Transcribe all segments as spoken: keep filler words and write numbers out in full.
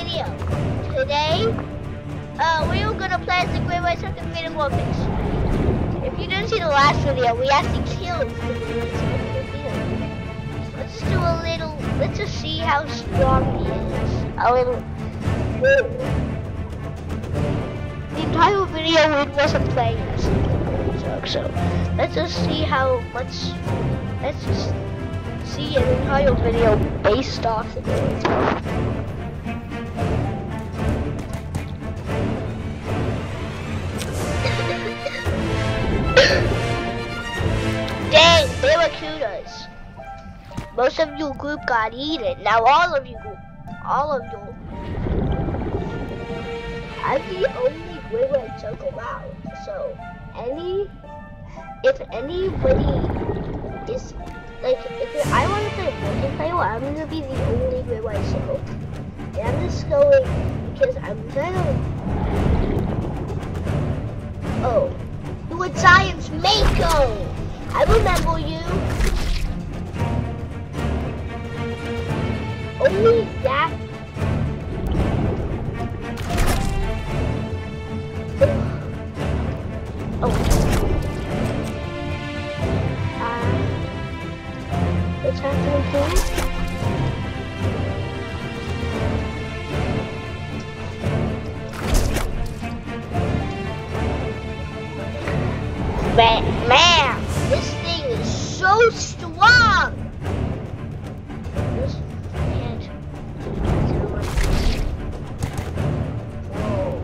video. Today, uh, we were gonna play as the Great White Shark and Freedom Orphans. If you didn't see the last video, we actually killed the Great White Shark and Freedom. Let's just do a little. Let's just see how strong he is. A little. The entire video we wasn't playing as the Great White Shark, so let's just see how much. Let's just see an entire video based off the Great White Shark. Dang, barracudas. Most of your group got eaten. Now all of you, all of you. I'm the only Great White Shark around. So any, if anybody is like, if I want to play multiplayer, I'm gonna be the only Great White Shark. And I'm just going because I'm kind of. Oh, you were Giants Mako. I remember you. Only that. Oh. Uh, what's happening here? Man, man, this thing is so strong. This can't. Whoa.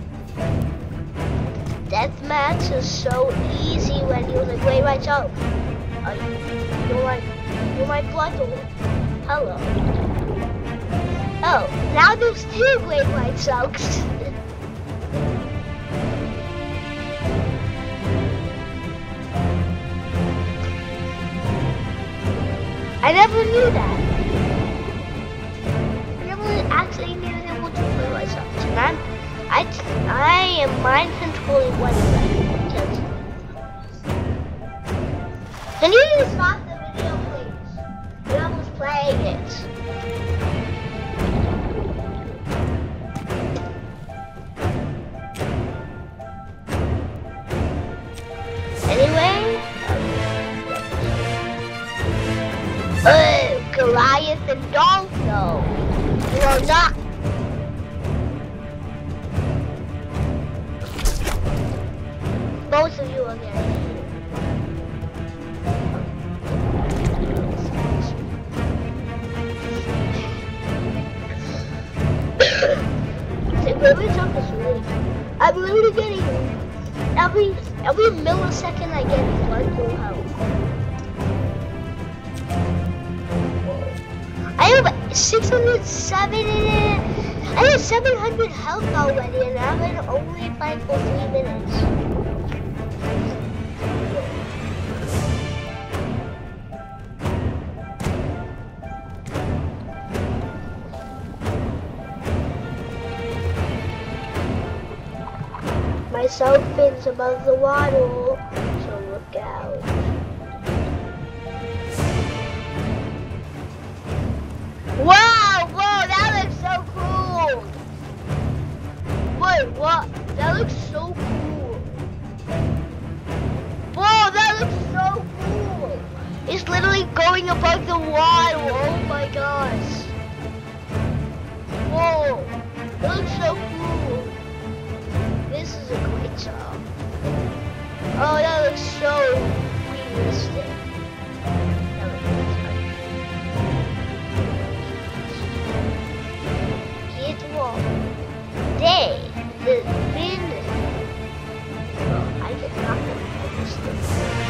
Deathmatch is so easy when you're the Great White Shark. Uh, you're my, you're my brother. Hello. Oh, now there's two Great White Sharks. I never knew that. I never actually knew there were two Great White Sharks. And I'm, I, I am mind controlling one of them. Can you just stop the video, please? When I was playing it. Anyway. Oh, Goliath and Dolpho. You are not. Both of you are getting The Great White Shark is really. I'm literally getting every every millisecond I get one full health. I have six hundred seven. I have seven hundred health already, and I've been only playing for three minutes. My south fin's above the water, so look out. Wow, whoa, that looks so cool. Wait, what? That looks so cool. Whoa, that looks so cool. It's literally going above the water. Oh my gosh. Whoa, that looks so cool. This is a great job. Oh, that looks so realistic. Day, the fin. Oh, I get nothing from this thing.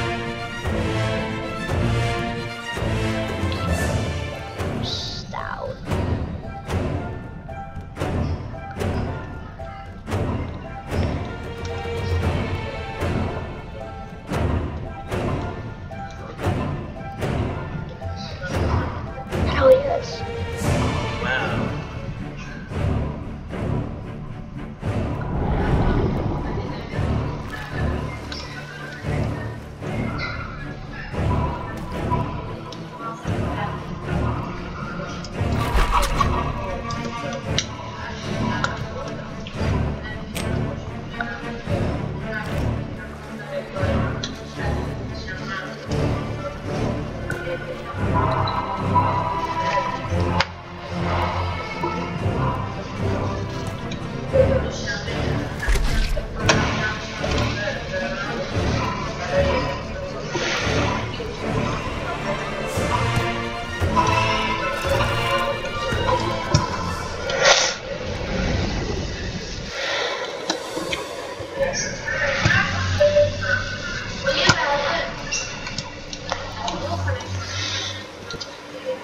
Stout. Oh yes. Wow.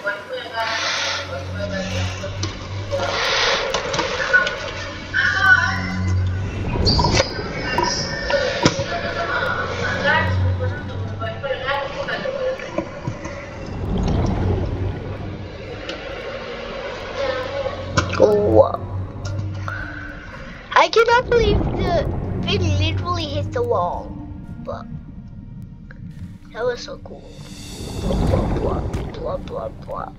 Oh, I cannot believe the thing literally hit the wall, but that was so cool. Blah, blah, blah, blah, blah.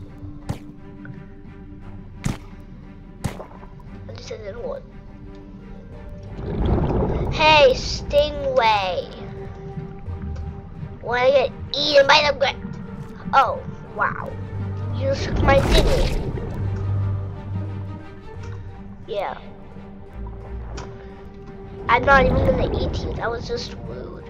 I just said that one. Hey, Stingray. Wanna get eaten by the gra- Oh, wow. You just took my thingy. Yeah. I'm not even gonna eat you. That was just rude.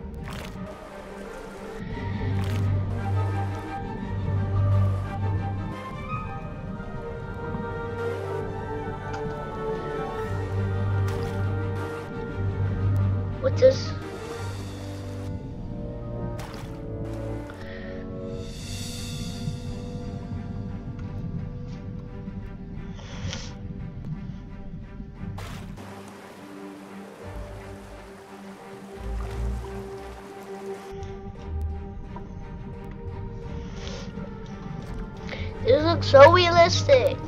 What's this? This looks so realistic.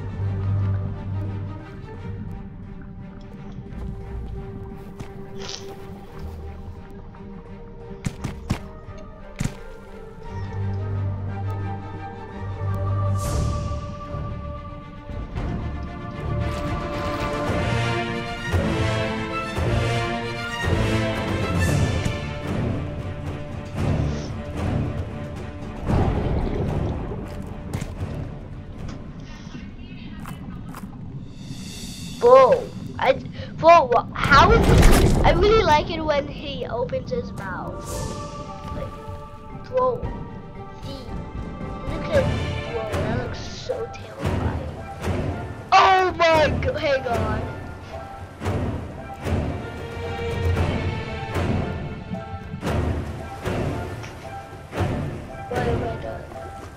Bro, I, bro, how is it? I really like it when he opens his mouth. Like, bro, see, look at, bro, that looks so terrifying. Oh my god, hang on. What have I done?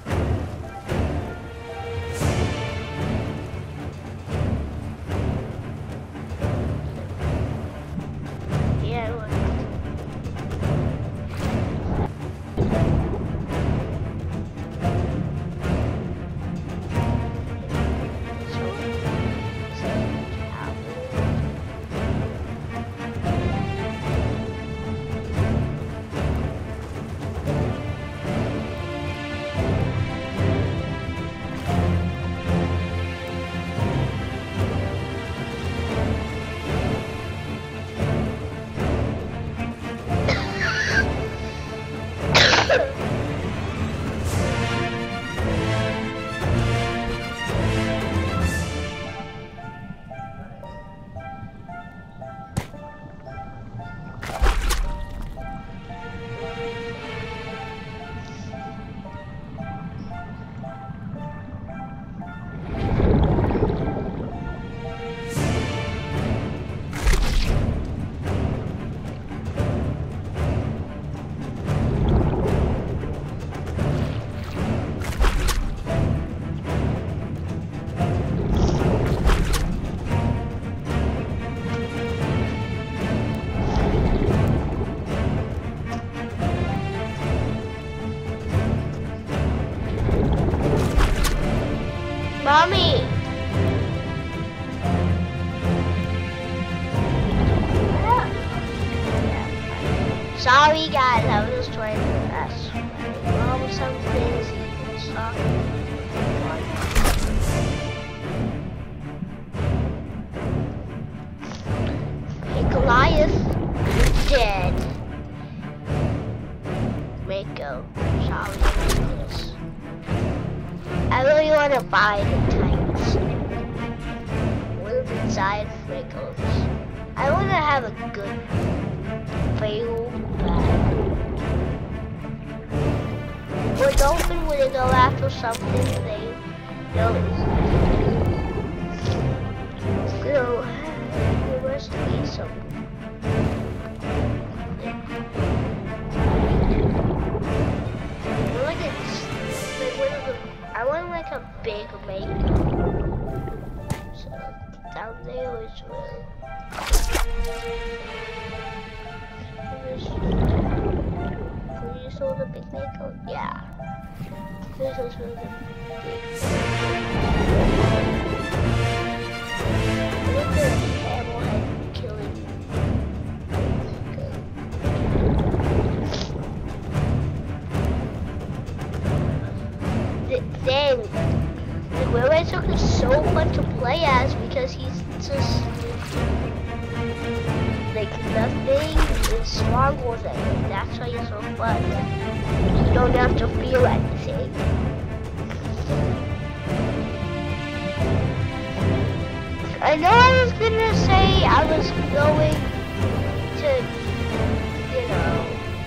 Mommy! Sorry guys, I was just trying to ask my mom some things and stuff. Hey Goliath, you're dead. Mako, sorry about this. I really want to buy the tanks. What's inside Franklin's? I want to have a good fail bag. Or dolphin when they go after something they don't. So, there must be something. Like it's like one of the I want like a big make. So down there is where. Please hold the big make. Yeah. Please hold the big. Look at the hammerhead killing you. Dang, the Were Choke is so fun to play as because he's just like nothing is stronger than him. That's why he's so fun. You don't have to feel anything. I know I was gonna say I was going to, you know.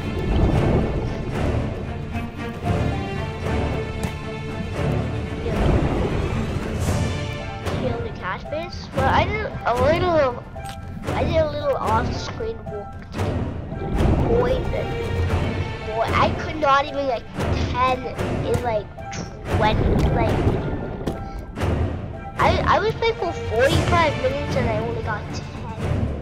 Fish, but I did a little, I did a little off-screen walk to poison. Boy, I could not even like ten in like twenty, like, I, I was playing for forty-five minutes and I only got ten.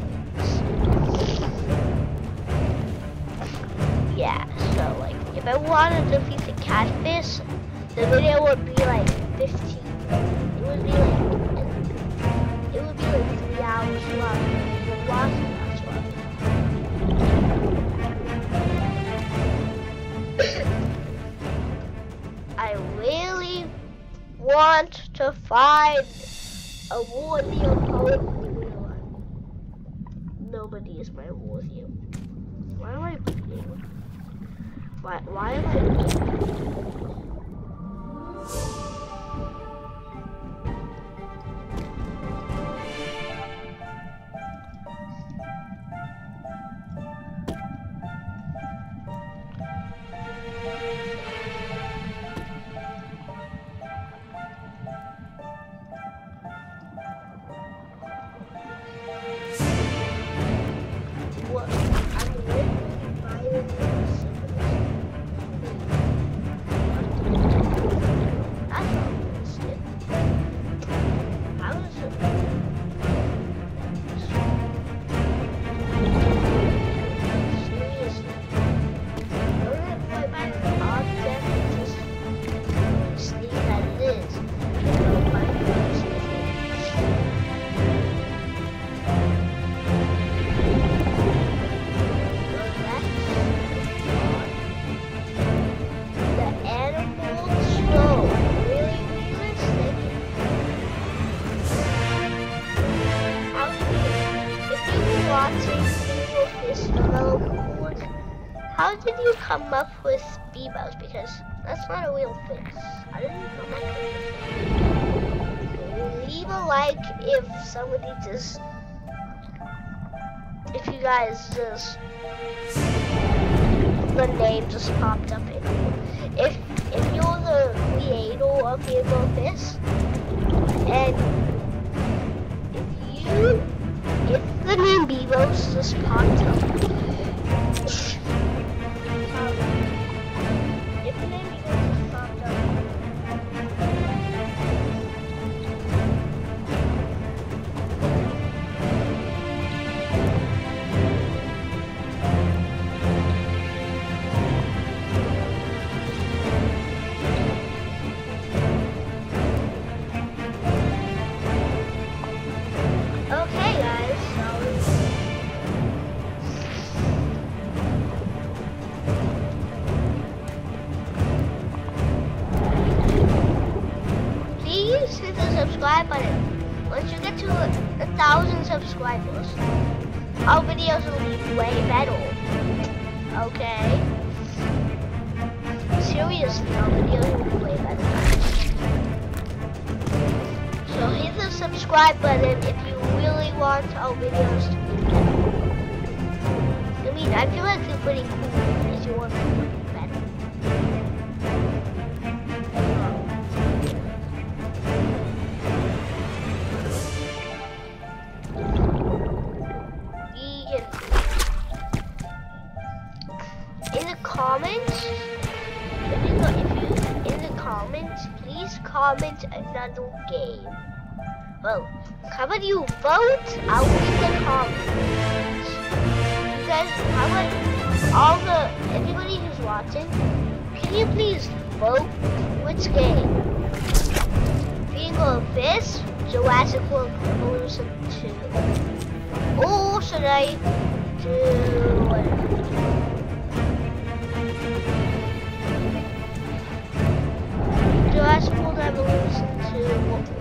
Yeah, so like, if I wanted to defeat the catfish, the video would be like fifteen, it would be like, it would be like three hours long. We're watching that one. I really want to find a worthy opponent. Nobody is my worthy. Why am I bleeding? Why, why am I bleeding? How did you come up with Speedballs? Because that's not a real fish. I didn't know that. Leave a like if somebody just, if you guys just, the name just popped up in you. If if you're the creator of Rainbow Fish, and if you, if the name Bebos just popped up. Subscribe button. Once you get to a, a thousand subscribers, our videos will be way better. Okay? Seriously, our videos will be way better. So hit the subscribe button if you really want our videos to be better. I mean, I feel like they're pretty cool if you want them to be better. Comments, if you, if you in the comments, please please comment another game. Well, how about you vote? I'll read the comments. You guys, how about all the, everybody who's watching, can you please vote which game? Feeding of Fish, Jurassic World Evolution two. Or should I do Jurassic World Evolution two?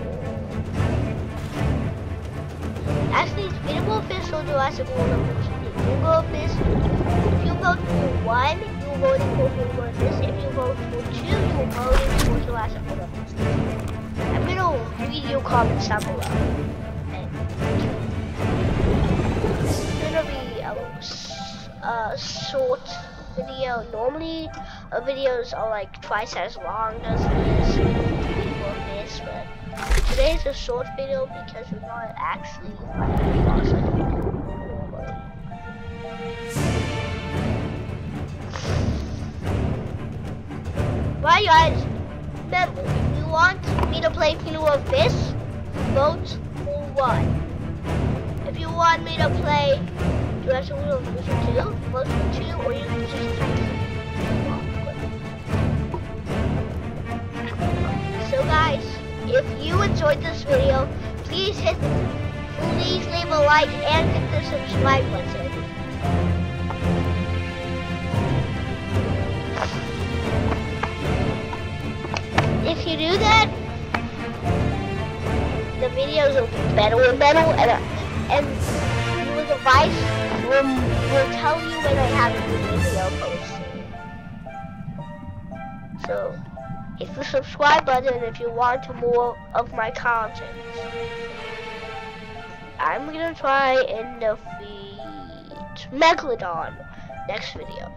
Actually, it's Feeding of Fish or Jurassic World Evolution two. Feeding of Fish, if you vote for one, you're voting for Feeding of Fish. If you vote for two, you're voting for Jurassic World Evolution two. I'm gonna read your comments down below. It's gonna be a, a short video. Normally, uh, videos are like twice as long as this for this, but today's a short video because we're not actually fighting bosses normally. Right, guys. Remember, if you want me to play Feeding of Fish, vote for one. If you want me to play Jurassic World Evolution two, vote for two, or you can just type it. So guys, if you enjoyed this video, please hit, please leave a like and hit the subscribe button. If you do that, the videos will be better and better, and uh, and your device will will tell you when I have a new video posted. So, hit the subscribe button if you want more of my content. I'm gonna try and defeat Megalodon next video.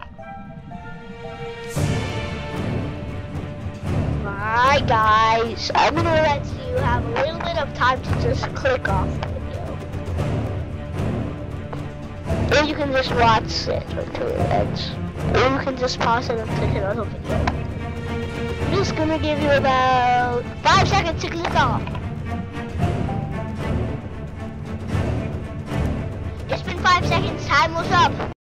Alright guys, I'm gonna let you have a little bit of time to just click off the video. Or you can just watch it until it ends. Or you can just pause it and click another video. I'm just gonna give you about five seconds to click off. It's been five seconds, time was up.